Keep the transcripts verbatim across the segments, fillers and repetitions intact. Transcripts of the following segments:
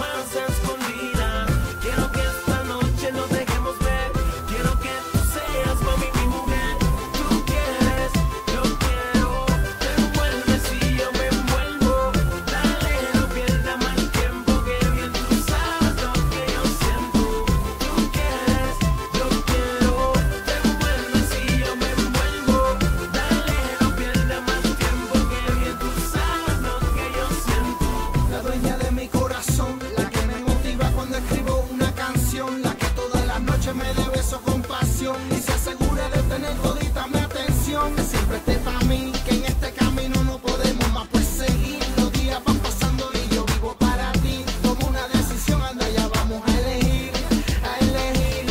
más a escondidas. Quiero que esta noche nos dejemos ver. Quiero que tú seas mami mi mujer. Tú quieres, yo quiero. Te envuelves y yo me envuelvo. Dale, no pierda más tiempo, que bien tú sabes lo que yo siento. Tú quieres, yo quiero. Te envuelves y yo me envuelvo. Dale, no pierda más tiempo, que bien tú sabes lo que yo siento. La dueña de mi corazón, la que me motiva cuando escribo una canción, la que todas las noches me dé besos con pasión y se asegura de tener todita mi atención. Que siempre esté para mí, que en este camino no podemos más pues seguir. Los días van pasando y yo vivo para ti. Tomo una decisión, anda, ya vamos a elegir, a elegir.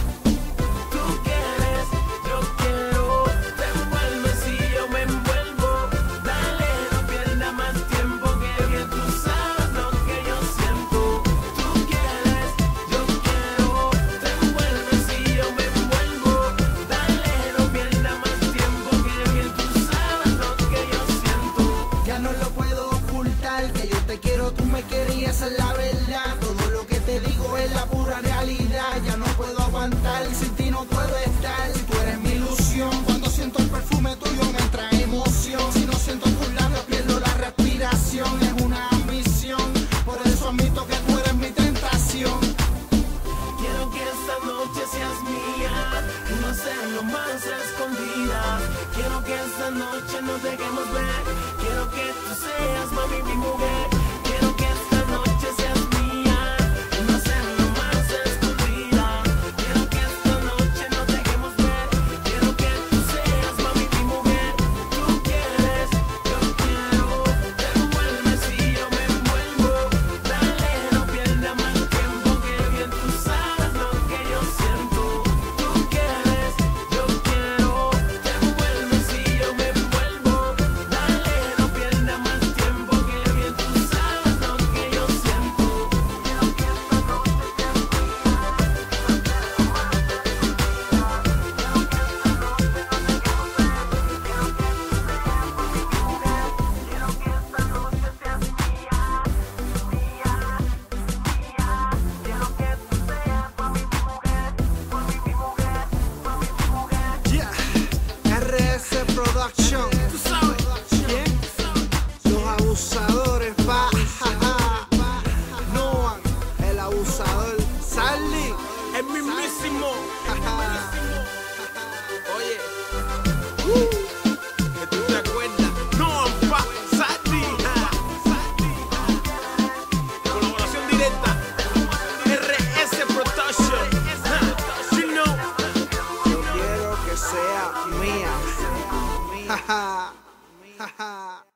Tú quieres, yo quiero. Te envuelves y yo me envuelvo. Dale, no pierda más tiempo, que bien tú sabes lo que yo siento. Tú quieres, yo quiero. Te envuelves y yo me envuelvo. Dale, no pierda más tiempo, que bien tú sabes lo que yo siento. Ya no lo puedo ocultar, que yo te quiero, tú me querías, es la verdad. Todo lo que te digo es la pura realidad. Ya no puedo aguantar, sin ti no puedo estar. Si tú eres mi ilusión, cuando siento el perfume tuyo me entra emoción. Si no siento tus labios pierdo la respiración. Es una ambición, por eso admito que tú eres mi tentación. Quiero que esta noche seas mía y no hacerlo más a escondidas. Quiero que esta noche nos dejemos ver. Quiero que tú seas mami mi mujer. Quiero que esta noche seas mía y no hacerlo más a escondidas. Quiero que esta noche nos dejemos ver. Quiero que tú seas mami mi mujer. Tú quieres, yo quiero. Te envuelves y yo me envuelvo. Dale, no pierda más tiempo, que bien tú sabes lo que yo siento. Tú quieres, yo quiero. Te envuelves y yo me envuelvo. Dale, no pierda más tiempo, que bien tú sabes lo que yo siento. Quiero que esta noche seas mía. Yeah, R S Production. Tú sabes, ¿quién? Los abusadores, va. Noah, el abusador. Sally, El mismísimo. Oye, Que tú te acuerdas. No, pa, Sandy. Colaboración directa. R S Production. You know. yo quiero que sea mía. Mía.